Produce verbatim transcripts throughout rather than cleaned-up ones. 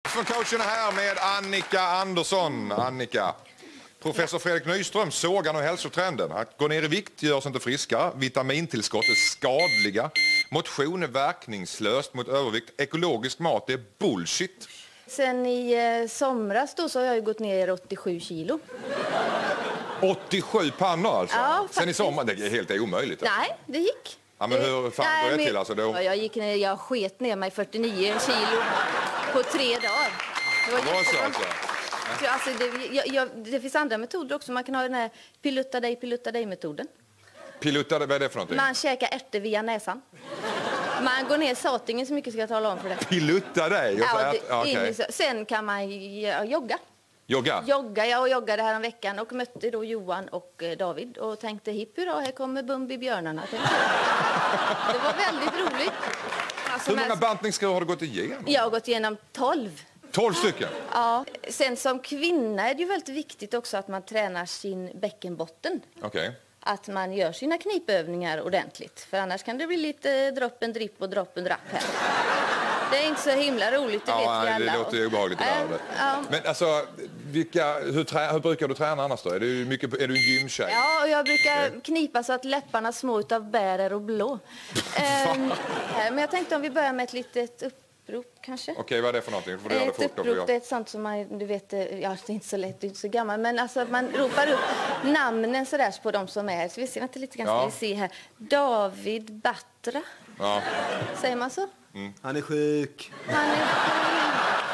Från coachen här med Annika Andersson. Annika. Professor Fredrik Nyström sågar nu hälsotrenden. Att gå ner i vikt görs inte friskare. Vitamintillskott är skadliga. Motion är verkningslöst mot övervikt. Ekologisk mat är bullshit. Sen i eh, somras då så har jag ju gått ner åttiosju kilo. åttiosju pannor alltså? Ja, faktiskt. Sen i sommar, det är helt omöjligt. Alltså. Nej, det gick. Ja, men hur fan Nej, går det men, till alltså då? Ja, jag gick ner, jag sket ner mig fyrtionio kilo på tre dagar. Det var jättebra. alltså. Alltså, det, jag, jag, det finns andra metoder också. Man kan ha den här pilutta dig, pilutta dig-metoden. Pilutta dig, vad är det för någonting? Man käkar ärtor via näsan. Man går ner satingen så mycket ska jag tala om för det. Pilutta dig? Ja, det, okay. Sen kan man jogga. Jogga? Jogga, jag och joggade här en veckan och mötte då Johan och David och tänkte hipp hurra, här kommer Bumbi-björnarna. Det var väldigt roligt. Alltså, hur många bantningskurer har du gått igenom? Jag har gått igenom tolv. Tolv stycken? Ja. Sen som kvinna är det ju väldigt viktigt också att man tränar sin bäckenbotten. Okej. Okay. Att man gör sina knipövningar ordentligt. För annars kan det bli lite droppen dripp och droppen drapp här. Det är inte så himla roligt, det ja, vet vi alla. Det låter ju obehagligt. Äh, ja. Men alltså, vilka, hur, trä, hur brukar du träna annars då? Är du, mycket, är du en gymtjej? Ja, och jag brukar okay. knipa så att läpparna små utav bärer och blå. ehm, men jag tänkte om vi börjar med ett litet upprop kanske. Okej, okay, vad är det för någonting? Får du ett göra det fort, upprop, då, det är ett sånt som man, du vet, ja, det är inte så lätt, det är inte så gammal. Men alltså man ropar upp namnen sådär på de som är här. Så vi ser, vänta lite grann, ska ja. vi se här. David Batra. Ja. Säger man så? Mm. Han är sjuk. Han är sjuk.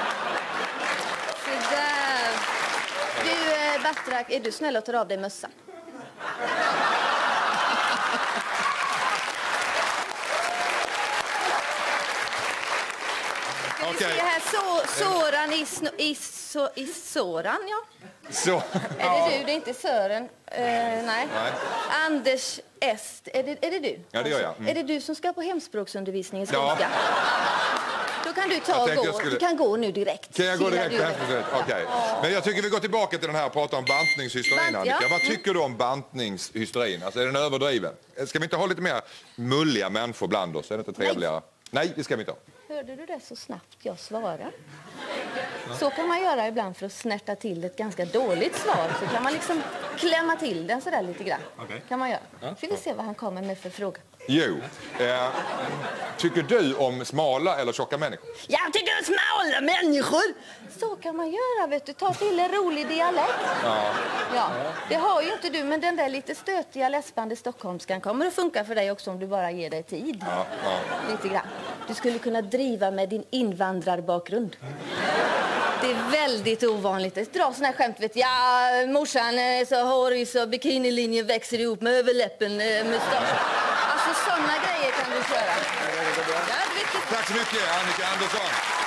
Så där. Du, eh, Batra, är du snäll att ta av dig mössan? Ska vi okay. se här, så, Soran i, sno, i, so, i Soran, ja. Så. Är det du? Det är inte Sören. Uh, nej. nej. Anders Est. Är det, är det du? Ja, det gör jag. Mm. Är det du som ska på hemspråksundervisning i ja. skånska? Då kan du ta och gå. Skulle... Du kan gå nu direkt. Kan jag gå direkt på hemspråksundervisning? Okej. Okay. Ja. Men jag tycker vi går tillbaka till den här och pratar om bantningshysterin, Bant, Annika. Ja. Vad tycker du om bantningshysterin? Alltså, är den överdriven? Ska vi inte ha lite mer mulliga människor bland oss? Är det inte trevligare? Nej, Nej det ska vi inte ha. Hörde du det så snabbt jag svarar? Så kan man göra ibland för att snärta till ett ganska dåligt svar. Så kan man liksom klämma till den sådär lite grann. Okay. Kan man göra. Ja. Ska vi se vad han kommer med för fråga. Jo. Eh, tycker du om smala eller tjocka människor? Jag tycker om smala människor! Så kan man göra, vet du. Ta till en rolig dialekt. Ja. Ja. Det har ju inte du, men den där lite stötiga läspande stockholmskan kommer att funka för dig också om du bara ger dig tid. Ja. Ja. Lite grann. Du skulle kunna driva med din invandrarbakgrund. Det är väldigt ovanligt. Dra såna här skämt, vet jag. Ja, morsan är så hårig så bikinilinjen växer ihop med överläppen, mustasch. Alltså såna grejer kan du köra. Ja, tack så mycket, Annika Andersson.